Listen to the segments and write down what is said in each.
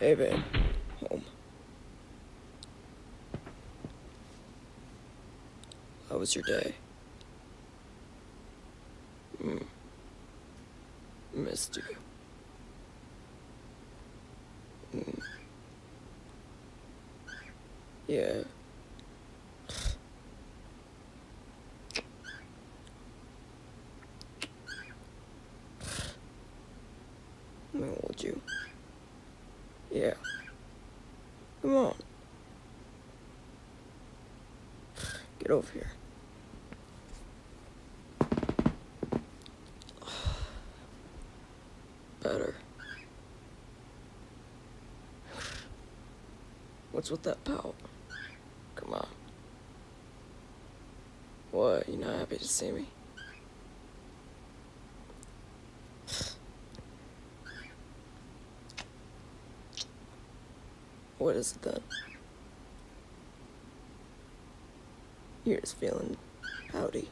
Hey, babe. Home. How was your day? Missed you. Yeah. Let me hold you. Yeah. Come on. Get over here. Better. What's with that pout? Come on. What? You not happy to see me? What is it then? You're just feeling pouty.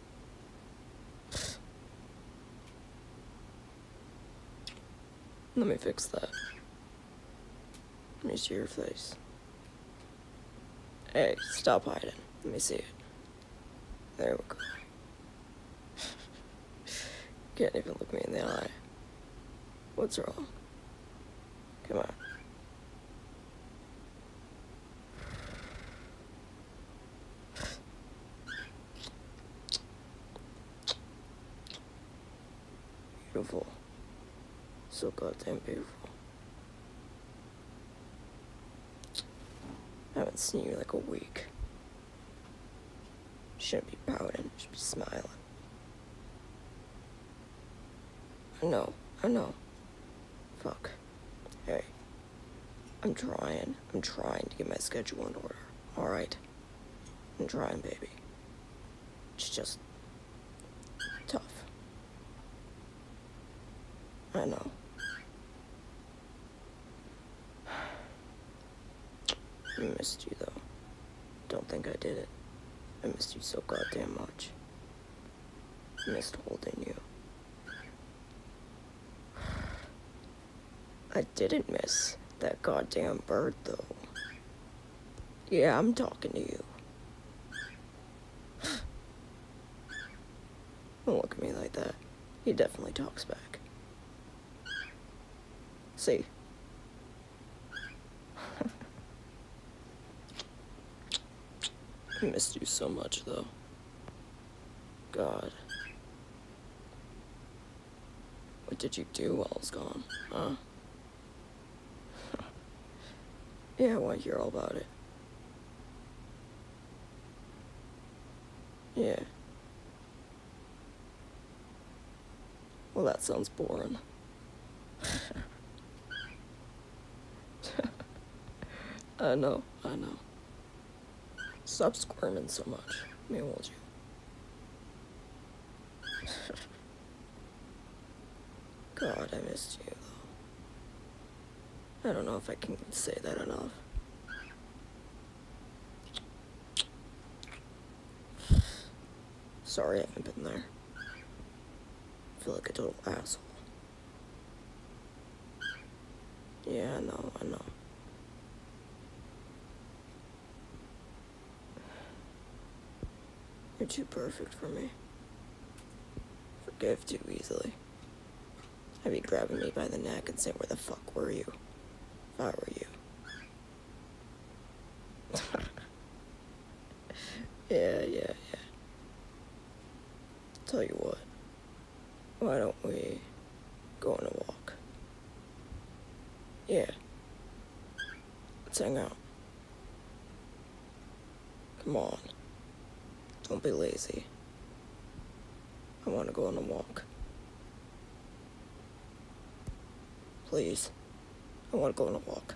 Let me fix that. Let me see your face. Hey, stop hiding. Let me see it. There we go. Can't even look me in the eye. What's wrong? Come on. Beautiful. So goddamn beautiful. I haven't seen you in like a week. Shouldn't be pouting, should be smiling. I know. Fuck. Hey. I'm trying to get my schedule in order. Alright? I'm trying, baby. It's just tough. I know. I missed you, though. Don't think I did it. I missed you so goddamn much. I missed holding you. I didn't miss that goddamn bird, though. Yeah, I'm talking to you. Don't look at me like that. He definitely talks back. See? I missed you so much, though. God. What did you do while I was gone, huh? Yeah, I want to hear all about it. Yeah. Well, that sounds boring. I know. Stop squirming so much. Let me hold you. God, I missed you, though. I don't know if I can say that enough. Sorry I haven't been there. I feel like a total asshole. Yeah, I know. You're too perfect for me. Forgive too easily. I'd be grabbing me by the neck and saying, where the fuck were you? If I were you. Yeah. Tell you what. Why don't we go on a walk? Yeah. Let's hang out. Come on. Don't be lazy. I want to go on a walk. Please. I want to go on a walk.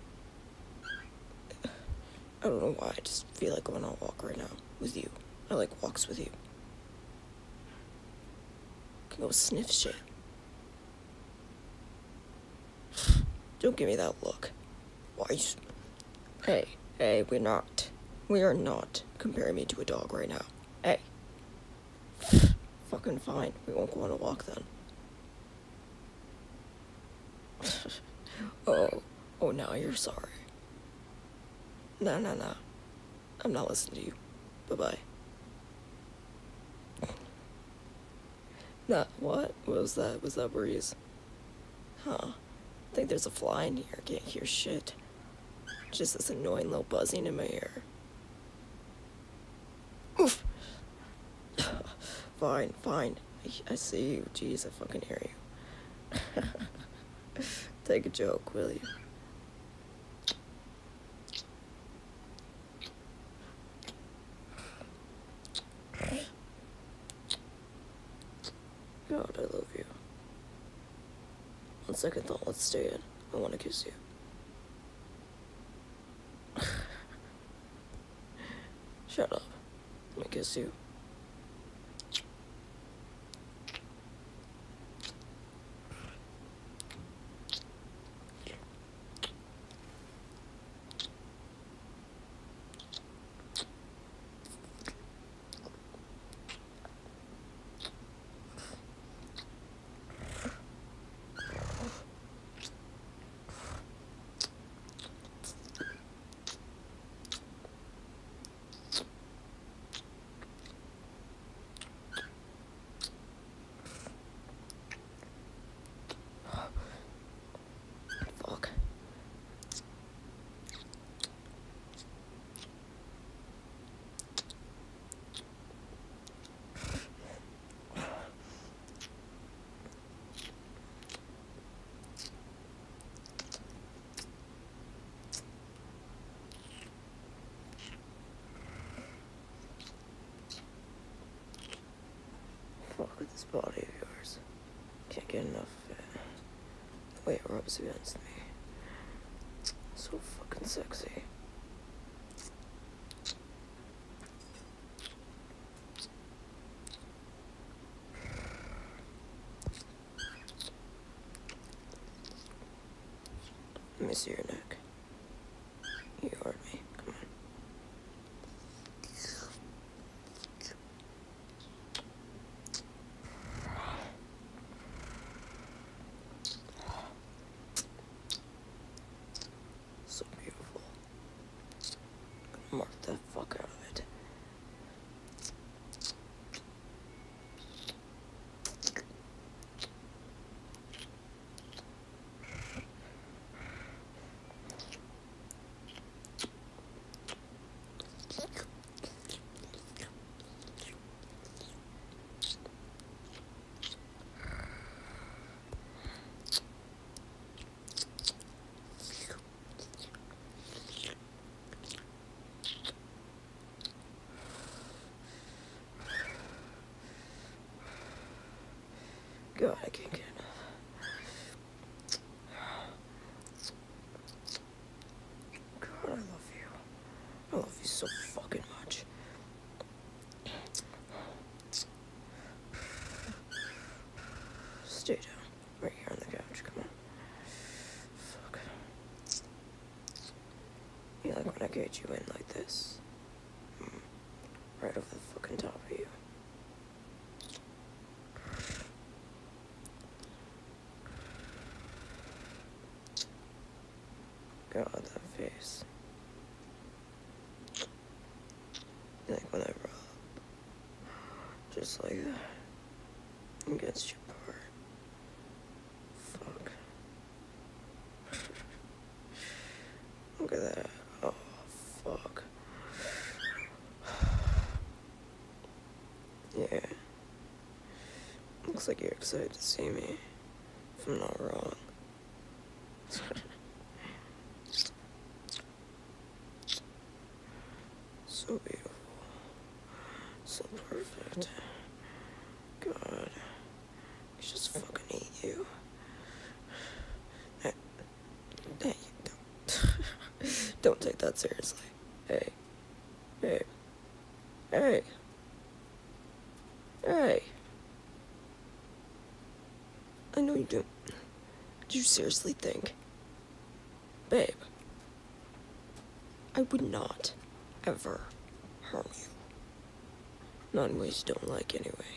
I don't know why, I just feel like going on a walk right now with you. I like walks with you. I can go sniff shit. Don't give me that look. Why are you... Hey, we are not comparing me to a dog right now. Hey. Fucking fine. We won't go on a walk then. Oh, now you're sorry. No. I'm not listening to you. Bye-bye. Nah, what? What was that? Was that breeze? Huh. I think there's a fly in here. I can't hear shit. Just this annoying little buzzing in my ear. Oof! Fine. I see you. Jeez, I fucking hear you. Take a joke, will you? God, I love you. On second thought, let's stay in. I want to kiss you. Shut up. Let me kiss you. Fuck. Fuck with this body of yours. Can't get enough of it. The way it rubs against me. So fucking sexy. Let me see your neck. You heard me. Come on. So beautiful. Mark the fuck out of it. God, I can't get enough. God, I love you. I love you so fucking much. Stay down. Right here on the couch. Come on. Fuck. You like when I get you in like this? Right over the fucking top of you. God, that face. Like when I rub. Just like that. Against your part. Fuck. Look at that. Oh, fuck. Yeah. Looks like you're excited to see me. If I'm not wrong. So beautiful. So perfect. God. I just fucking hate you. Hey, don't take that seriously. Hey. I know you do. Do you seriously think? Babe. I would not ever harm you. Not in ways you don't like anyway.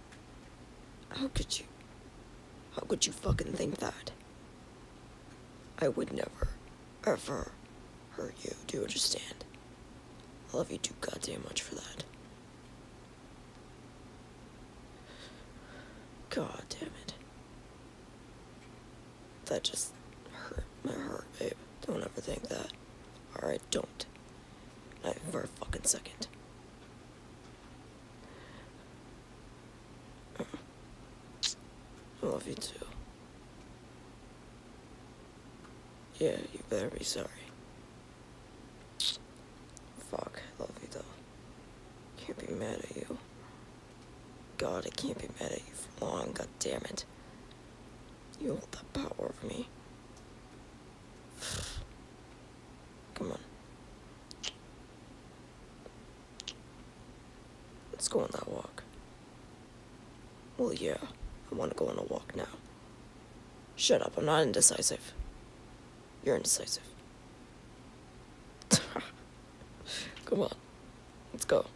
How could you fucking think that? I would never, ever hurt you. Do you understand? I love you too goddamn much for that. God damn it. That just hurt my heart, babe. Don't ever think that. Alright, don't. Not even for a fucking second. I love you too. Yeah, you better be sorry. Fuck, I love you though. Can't be mad at you. God, I can't be mad at you for long, god damn it. You hold that power over me. Come on. Let's go on that walk. Well, yeah, I want to go on a walk now. Shut up, I'm not indecisive. You're indecisive. Come on, let's go.